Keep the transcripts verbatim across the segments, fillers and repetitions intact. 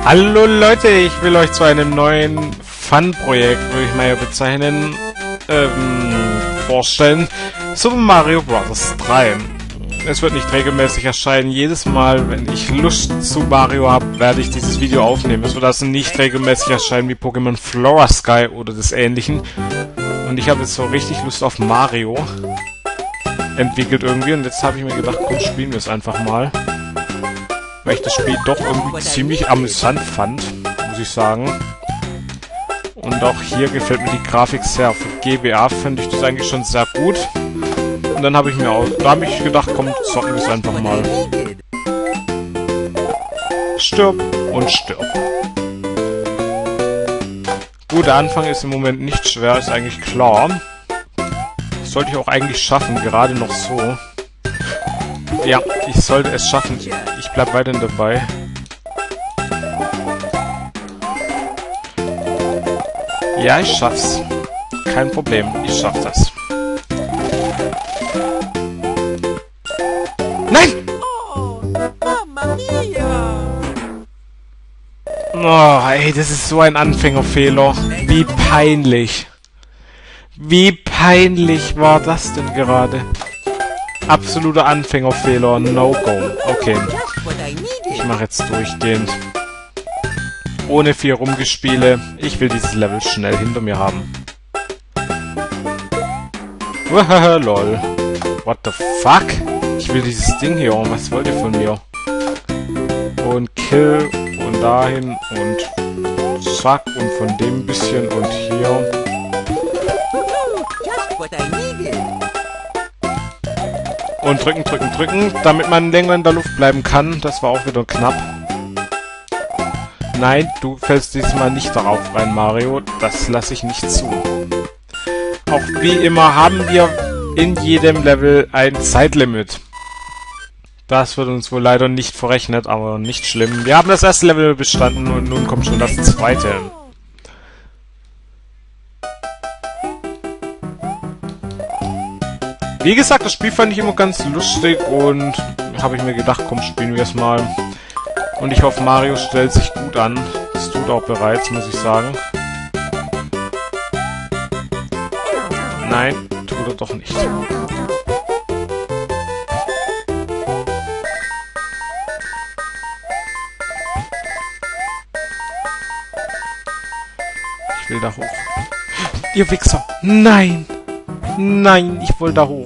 Hallo Leute, ich will euch zu einem neuen Fun-Projekt, würde ich mal ja bezeichnen, ähm, vorstellen. Super Mario Bros. drei. Es wird nicht regelmäßig erscheinen. Jedes Mal, wenn ich Lust zu Mario habe, werde ich dieses Video aufnehmen. Es wird also nicht regelmäßig erscheinen wie Pokémon Flora Sky oder des Ähnlichen. Und ich habe jetzt so richtig Lust auf Mario entwickelt irgendwie. Und jetzt habe ich mir gedacht, komm, spielen wir es einfach mal. Weil ich das Spiel doch irgendwie ziemlich amüsant fand, muss ich sagen. Und auch hier gefällt mir die Grafik sehr. Für G B A finde ich das eigentlich schon sehr gut. Und dann habe ich mir auch, da habe ich gedacht, komm, zocken wir es einfach mal. Stirb und stirb. Gut, der Anfang ist im Moment nicht schwer, ist eigentlich klar. Das sollte ich auch eigentlich schaffen, gerade noch so. Ja, ich sollte es schaffen. Ich bleib weiterhin dabei. Ja, ich schaff's. Kein Problem, ich schaff das. Nein! Oh, ey, das ist so ein Anfängerfehler. Wie peinlich. Wie peinlich war das denn gerade? Absoluter Anfängerfehler. No-go. Okay. Ich mache jetzt durchgehend. Ohne viel Rumgespiele. Ich will dieses Level schnell hinter mir haben. Wahaha, lol. What the fuck? Ich will dieses Ding hier. Was wollt ihr von mir? Und Kill und dahin und zack und von dem bisschen und hier. Und drücken, drücken, drücken, damit man länger in der Luft bleiben kann. Das war auch wieder knapp. Nein, du fällst diesmal nicht darauf rein, Mario. Das lasse ich nicht zu. Auch wie immer haben wir in jedem Level ein Zeitlimit. Das wird uns wohl leider nicht verrechnet, aber nicht schlimm. Wir haben das erste Level bestanden und nun kommt schon das zweite. Wie gesagt, das Spiel fand ich immer ganz lustig und habe ich mir gedacht, komm, spielen wir es mal. Und ich hoffe, Mario stellt sich gut an. Das tut auch bereits, muss ich sagen. Nein, tut er doch nicht. Ich will da hoch. Ihr Wichser! Nein! Nein, ich wollte da hoch.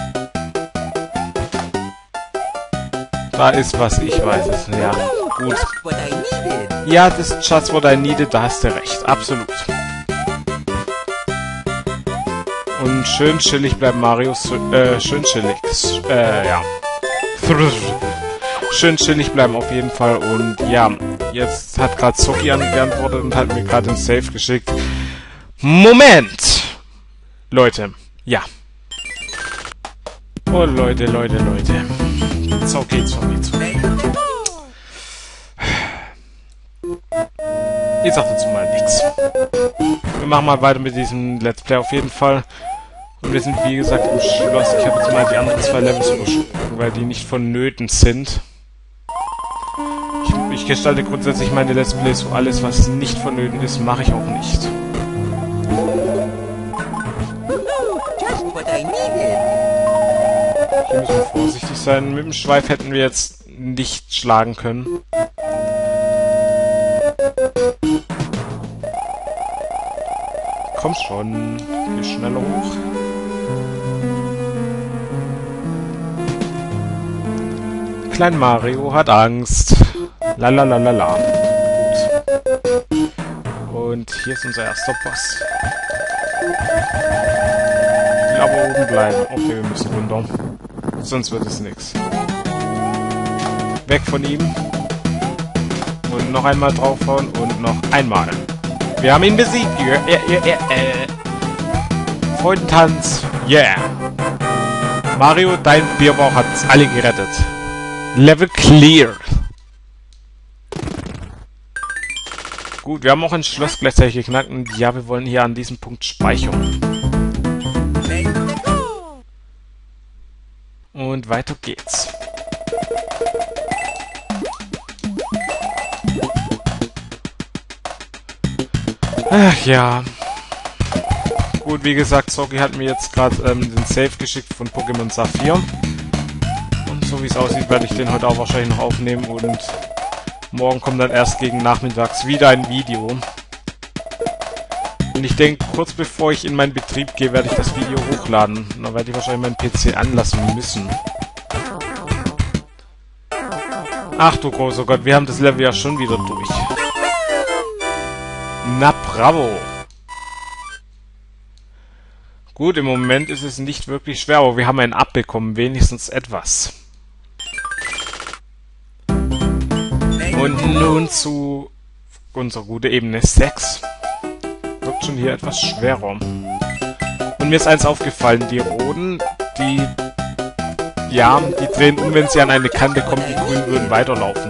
Da ist was, ich weiß es. Ja, gut. Ja, das ist just what I needed, da hast du recht. Absolut. Und schön chillig bleibt Mario. Äh, schön chillig. Äh, ja. Schön chillig bleiben auf jeden Fall. Und ja, jetzt hat gerade Zoki angeantwortet und hat mir gerade ein Save geschickt. Moment! Leute. Ja. Oh, Leute, Leute, Leute. Zoki, Zoki, Zoki. Ich sag dazu mal nichts. Wir machen mal weiter mit diesem Let's Play auf jeden Fall. Und wir sind, wie gesagt, im Schloss. Ich habe jetzt mal die anderen zwei Levels übersprungen, weil die nicht vonnöten sind. Ich, ich gestalte grundsätzlich meine Let's Plays so, alles, was nicht vonnöten ist, mache ich auch nicht. Hier müssen wir vorsichtig sein. Mit dem Schweif hätten wir jetzt nicht schlagen können. Komm schon. Geh schneller hoch. Klein Mario hat Angst. Lalalala. Gut. Und hier ist unser erster Boss. Aber oben bleiben. Okay, wir müssen runter. Sonst wird es nichts. Weg von ihm. Und noch einmal draufhauen und noch einmal. Wir haben ihn besiegt. Yeah, yeah, yeah, yeah. Freudentanz. Yeah. Mario, dein Bierbauch hat alle gerettet. Level clear. Gut, wir haben auch ein Schloss gleichzeitig geknackt. Und ja, wir wollen hier an diesem Punkt speichern. Und weiter geht's. Ach ja. Gut, wie gesagt, Soki hat mir jetzt gerade ähm, den Save geschickt von Pokémon Saphir. Und so wie es aussieht, werde ich den heute auch wahrscheinlich noch aufnehmen. Und morgen kommt dann erst gegen nachmittags wieder ein Video. Und ich denke, kurz bevor ich in meinen Betrieb gehe, werde ich das Video hochladen. Und dann werde ich wahrscheinlich meinen P C anlassen müssen. Ach du großer Gott, wir haben das Level ja schon wieder durch. Na bravo! Gut, im Moment ist es nicht wirklich schwer, aber wir haben einen abbekommen, wenigstens etwas. Und nun zu unserer gute Ebene sechs. Wirkt schon hier etwas schwerer. Und mir ist eins aufgefallen, die roten, die... Ja, die drehen um, wenn sie an eine Kante kommen, die grünen würden weiterlaufen.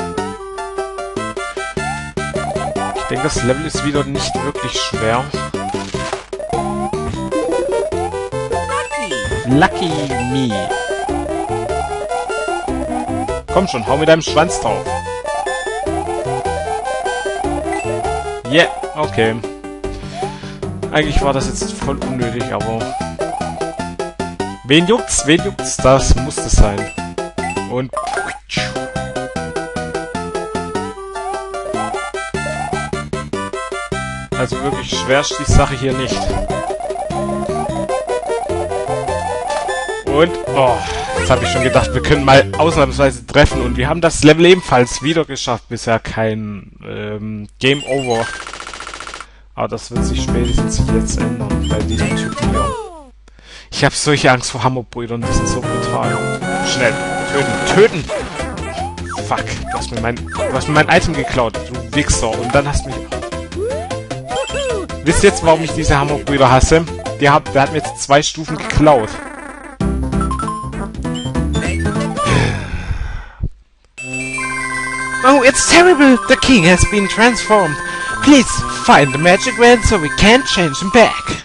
Ich denke, das Level ist wieder nicht wirklich schwer. Lucky me. Komm schon, hau mit deinem Schwanz drauf. Yeah, okay. Eigentlich war das jetzt voll unnötig, aber... Wen juckt's? Wen juckt's? Das muss es sein. Und... Also wirklich schwer ist die Sache hier nicht. Und, oh, jetzt habe ich schon gedacht, wir können mal ausnahmsweise treffen. Und wir haben das Level ebenfalls wieder geschafft. Bisher kein ähm, Game Over. Aber das wird sich spätestens jetzt ändern bei diesem Typen hier. Ich habe solche Angst vor Hammerbrüdern, die sind so brutal. Schnell, töten, töten! Fuck, du hast mir mein, du hast mir mein Item geklaut, du Wichser. Und dann hast mich... Wisst ihr jetzt, warum ich diese Hammerbrüder hasse? Der hat, der hat mir jetzt zwei Stufen geklaut. Oh, it's terrible! The king has been transformed! Please, find the magic wand so we can't change him back!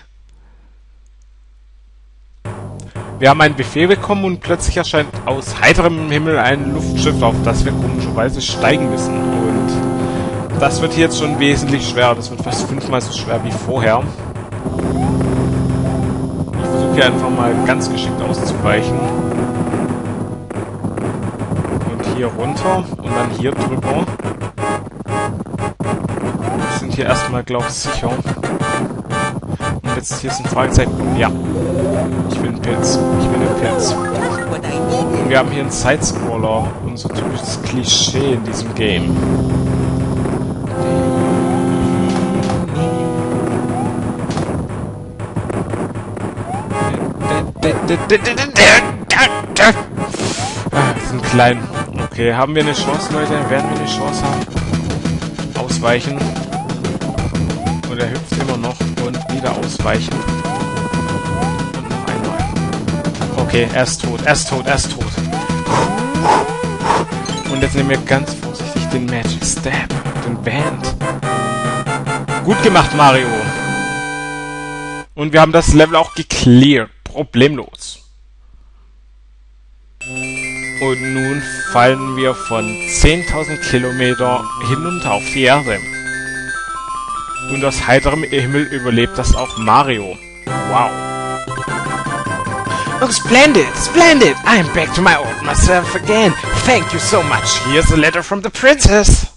Wir haben einen Befehl bekommen und plötzlich erscheint aus heiterem Himmel ein Luftschiff, auf das wir komischerweise steigen müssen. Und das wird hier jetzt schon wesentlich schwerer. Das wird fast fünfmal so schwer wie vorher. Ich versuche hier einfach mal ganz geschickt auszuweichen. Hier runter und dann hier drüber. Wir sind hier erstmal, glaube ich, sicher. Und jetzt hier sind Fragezeichen. Ja. Ich will einen Pilz. Ich will einen Pilz. Und wir haben hier einen Sidescroller. Unser typisches Klischee in diesem Game. Ah, die sind klein. Okay, haben wir eine Chance, Leute? Werden wir eine Chance haben? Ausweichen. Und er hüpft immer noch. Und wieder ausweichen. Und noch einmal. Okay, er ist tot, er ist tot, er ist tot. Und jetzt nehmen wir ganz vorsichtig den Magic Stab. Den Band. Gut gemacht, Mario. Und wir haben das Level auch gecleared. Problemlos. Und nun fallen wir von zehntausend Kilometer hinunter auf die Erde. Und aus heiterem Himmel überlebt das auch Mario. Wow. Oh, splendid, splendid! I'm back to my old myself again. Thank you so much. Here's a letter from the princess.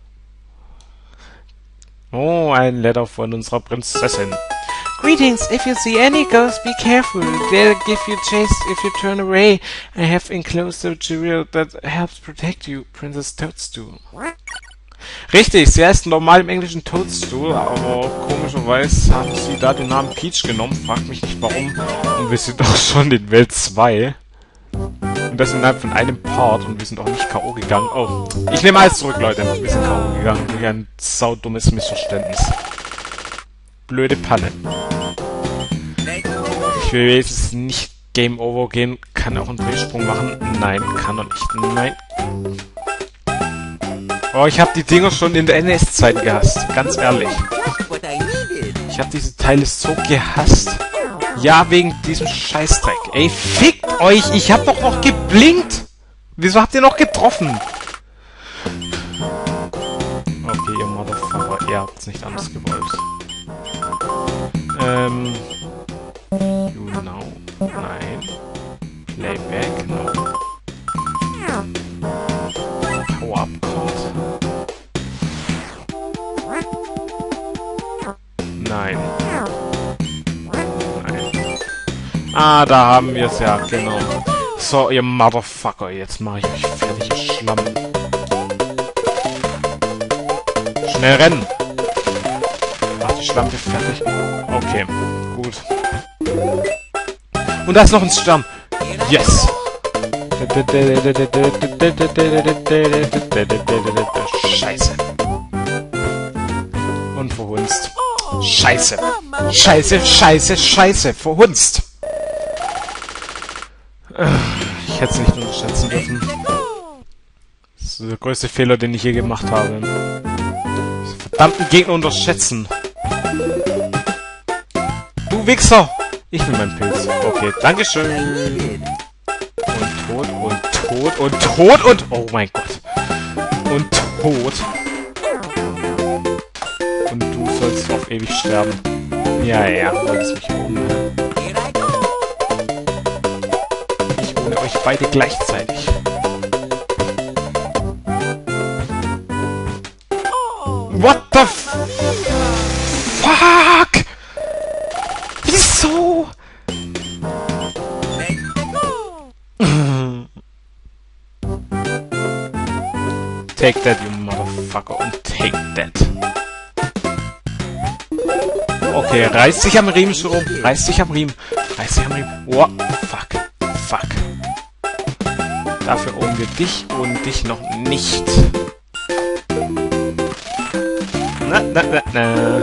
Oh, ein Letter von unserer Prinzessin. Greetings, if you see any ghosts, be careful. They'll give you chase if you turn away. I have enclosed a jewel that helps protect you, Princess Toadstool. Richtig, sie heißt normal im Englischen Toadstool, aber komischerweise haben sie da den Namen Peach genommen. Fragt mich nicht warum. Und wir sind doch schon in Welt zwei. Und das innerhalb von einem Part und wir sind auch nicht K O gegangen. Oh, ich nehme alles zurück, Leute. Wir sind K O gegangen durch ein saudummes Missverständnis. Blöde Panne. Ich will jetzt nicht Game Over gehen. Kann er auch einen Drehsprung machen? Nein, kann er nicht. Nein. Oh, ich habe die Dinger schon in der N E S-Zeit gehasst. Ganz ehrlich. Ich habe diese Teile so gehasst. Ja, wegen diesem Scheißdreck. Ey, fickt euch! Ich hab doch noch geblinkt! Wieso habt ihr noch getroffen? Okay, Okay, ihr Motherfucker, ihr habt's nicht anders gewollt. Ähm... You know. Nein. Playback, no. Power-Up kommt. Nein. Nein. Ah, da haben wir es ja, genau. So, ihr Motherfucker, jetzt mache ich euch fertig, ihr Schlamm. Schnell rennen! Mach die Schlampe fertig. Okay, gut. Und da ist noch ein Stern. Yes! Scheiße. Und verhunzt. Scheiße. Scheiße, scheiße, scheiße. Verhunzt. Ich hätte es nicht unterschätzen dürfen. Das ist der größte Fehler, den ich je gemacht habe. Diese verdammten Gegner unterschätzen. Du Wichser! Ich will meinen Pilz. Okay, dankeschön. Und tot und tot und tot und... Oh mein Gott. Und tot. Und du sollst auf ewig sterben. Ja, ja, wolltest mich um. Ich hole euch beide gleichzeitig. What the f... Fuck! Wieso? Take that, you motherfucker, und take that. Okay, reißt sich am Riemen so rum. Reißt sich am Riemen. Reißt sich am Riemen. Oh, fuck. Fuck. Dafür oben wir dich und dich noch nicht. Na, na, na, na.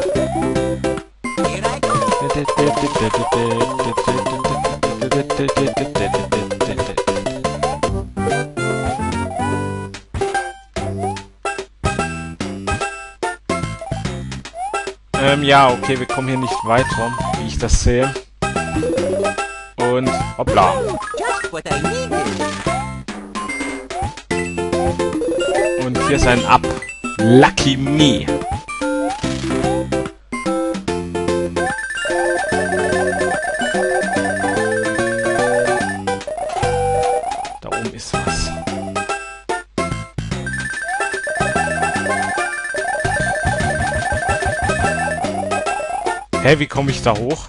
Ähm, ja, okay, wir kommen hier nicht weiter, wie ich das sehe. Und, hoppla. Und hier ist ein Up. Lucky me. Da oben ist was. Hä, wie komme ich da hoch?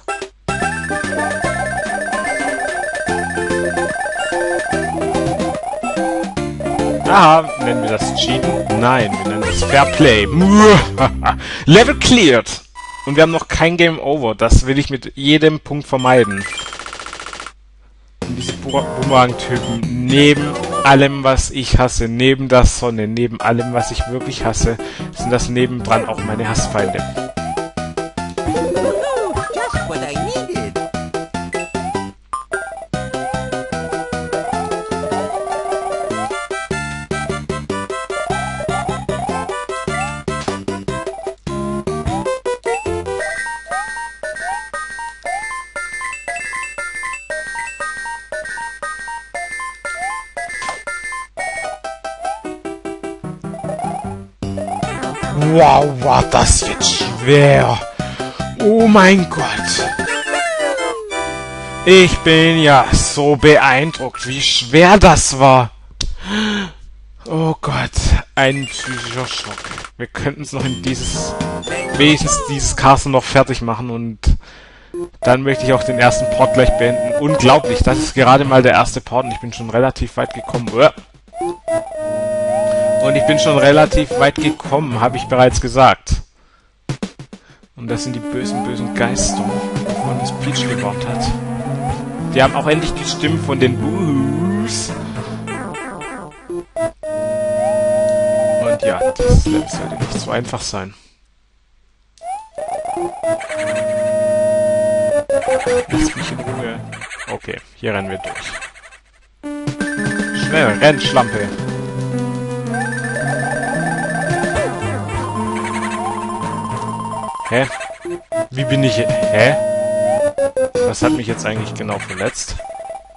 Aha, nennen wir das Cheaten? Nein, wir nennen das Fair Play. Level cleared! Und wir haben noch kein Game Over. Das will ich mit jedem Punkt vermeiden. Und diese Boomerang-Typen, neben allem, was ich hasse, neben der Sonne, neben allem, was ich wirklich hasse, sind das nebendran auch meine Hassfeinde. Wow, war das jetzt schwer. Oh mein Gott. Ich bin ja so beeindruckt, wie schwer das war. Oh Gott, ein psychischer Schock. Wir könnten es noch in dieses, wenigstens dieses Castle noch fertig machen und dann möchte ich auch den ersten Part gleich beenden. Unglaublich, das ist gerade mal der erste Part und ich bin schon relativ weit gekommen. Und ich bin schon relativ weit gekommen, habe ich bereits gesagt. Und das sind die bösen, bösen Geister, wovon das Peach gewarnt hat. Die haben auch endlich die Stimmen von den Buhus. Und ja, das Level sollte nicht so einfach sein. Lass mich in Ruhe. Okay, hier rennen wir durch. Schnell, renn, Schlampe. Hä? Wie bin ich... Hä? Was hat mich jetzt eigentlich genau verletzt?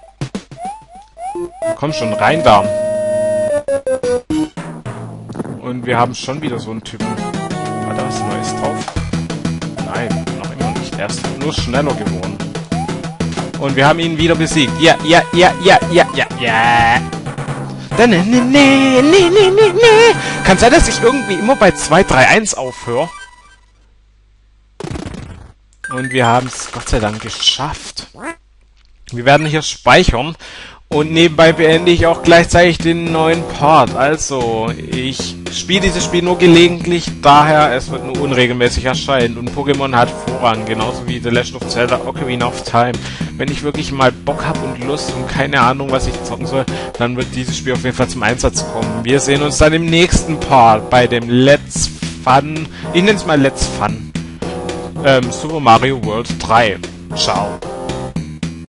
Komm schon, rein da. Und Und wir haben schon wieder so einen Typen. War da was Neues drauf? Nein, noch immer nicht. Er ist nur schneller geworden. Und wir haben ihn wieder besiegt. Ja, ja, ja, ja, ja, ja, ja. Nee, nee, nee, nee, nee, nee, nee. Kann sein, dass ich irgendwie immer bei zwei, drei, eins aufhöre. Und wir haben es Gott sei Dank geschafft. Wir werden hier speichern. Und nebenbei beende ich auch gleichzeitig den neuen Part. Also, ich spiele dieses Spiel nur gelegentlich, daher es wird nur unregelmäßig erscheinen. Und Pokémon hat Vorrang, genauso wie The Legend of Zelda Ocarina of Time. Wenn ich wirklich mal Bock habe und Lust und keine Ahnung, was ich zocken soll, dann wird dieses Spiel auf jeden Fall zum Einsatz kommen. Wir sehen uns dann im nächsten Part bei dem Let's Fun, ich nenne es mal Let's Fun, ähm, Super Mario World drei. Ciao.